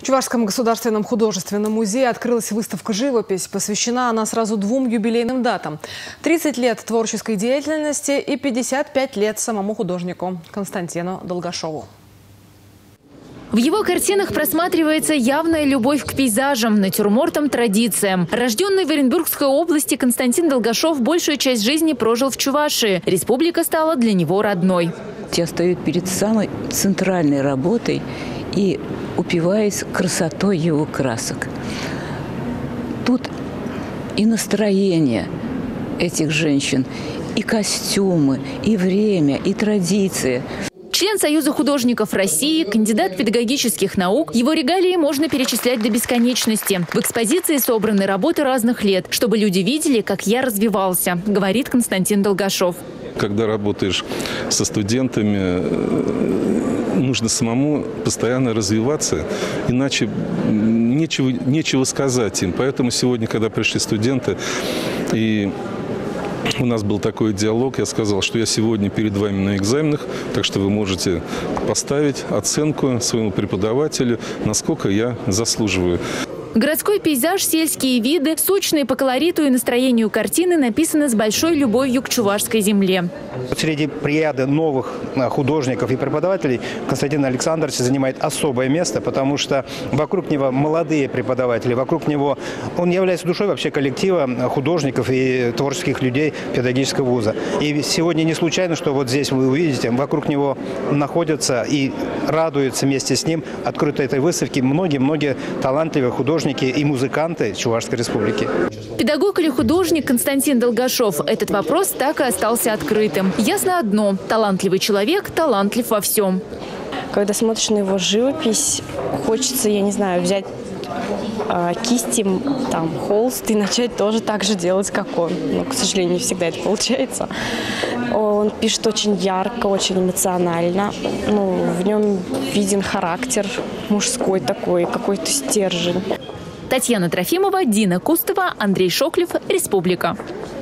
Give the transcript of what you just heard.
В Чувашском государственном художественном музее открылась выставка «Живопись». Посвящена она сразу двум юбилейным датам. 30 лет творческой деятельности и 55 лет самому художнику Константину Долгашову. В его картинах просматривается явная любовь к пейзажам, натюрмортам, традициям. Рожденный в Оренбургской области, Константин Долгашов большую часть жизни прожил в Чувашии. Республика стала для него родной. Я стою перед самой центральной работой и упиваюсь красотой его красок. Тут и настроение этих женщин, и костюмы, и время, и традиции. Член Союза художников России, кандидат педагогических наук. Его регалии можно перечислять до бесконечности. В экспозиции собраны работы разных лет, чтобы люди видели, как я развивался, говорит Константин Долгашов. Когда работаешь со студентами, нужно самому постоянно развиваться, иначе нечего сказать им. Поэтому сегодня, когда пришли студенты, и у нас был такой диалог, я сказал, что я сегодня перед вами на экзаменах, так что вы можете поставить оценку своему преподавателю, насколько я заслуживаю. Городской пейзаж, сельские виды, сочные по колориту и настроению картины написаны с большой любовью к чувашской земле. Среди плеяды новых художников и преподавателей Константин Александрович занимает особое место, потому что вокруг него молодые преподаватели, вокруг него он является душой вообще коллектива художников и творческих людей педагогического вуза. И сегодня не случайно, что вот здесь вы увидите, вокруг него находятся и радуются вместе с ним открытой этой выставки многие талантливые художники и музыканты Чувашской республики. Педагог или художник Константин Долгашов? Этот вопрос так и остался открытым. Ясно одно – талантливый человек, талантлив во всем. Когда смотришь на его живопись, хочется, я не знаю, взять кисти, холст и начать тоже так же делать, как он. Но, к сожалению, не всегда это получается. Он пишет очень ярко, очень эмоционально. В нем виден характер мужской такой, какой-то стержень. Татьяна Трофимова, Дина Кустова, Андрей Шоклев, Республика.